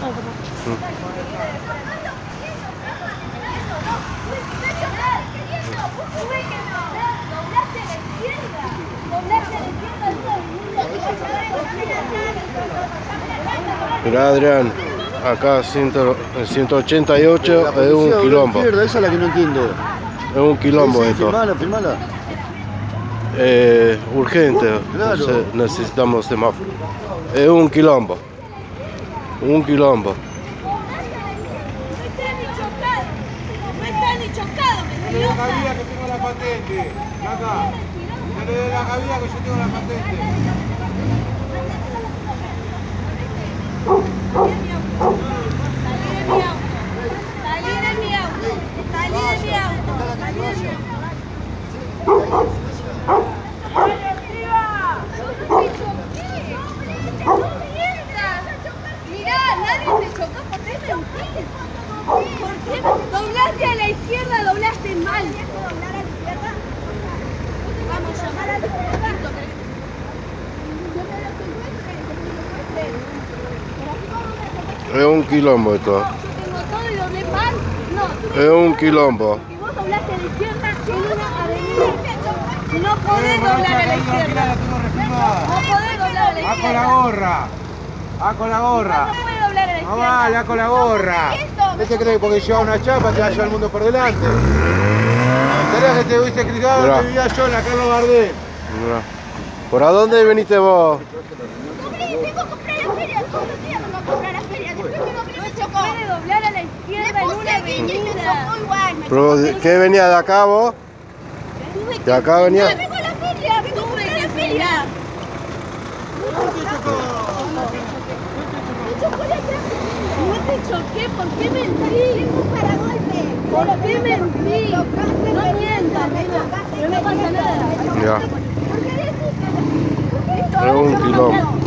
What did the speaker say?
Mirá, Adrián, acá 188 es un quilombo. Esa es la que no entiendo. Es un quilombo esto. Filmala, filmala. Urgente, Claro. necesitamos semáforo. Es un quilombo. Un quilombo. No está ni chocado, me le dé la cabida que tengo la patente. Acá. No le dé la cabida que yo tengo la patente. Salí de mi auto. Salí de mi auto. Salí de mi auto. Mirá, nadie te chocó, ¿por qué mentís? ¿Por qué? Doblaste a la izquierda, doblaste mal. Vamos a llamar al experto. Es un quilombo esto. Yo tengo todo y doblé mal. No, Es un quilombo. porque vos doblaste a la izquierda en una avenida. No podés doblar a la izquierda. La tengo refilmada. No podés doblar a la izquierda. con la gorra. Con la gorra. No podés doblar a la No izquierda. vale, con la gorra. ¿Ese cree que porque lleva una chapa te va a llevar el mundo por delante? ¿Sabés que te hubiese criado Mirá. que vivía yo en la Carlos Gardel? Mirá. ¿Por a dónde veniste vos? Tengo que comprar la feria. Todos los días vengo a comprar la feria. Después tengo que me chocó. No puede doblar a la izquierda en una avenida. Pero, ¿qué venía de acá vos? ¿De acá venía? No, vengo a la feria. Vengo a comprar la feria. No te choqué, ¿por qué mentí? ¿Por qué mentí? No mientas, nena, pero no pasa nada. Ya. Es un quilombo.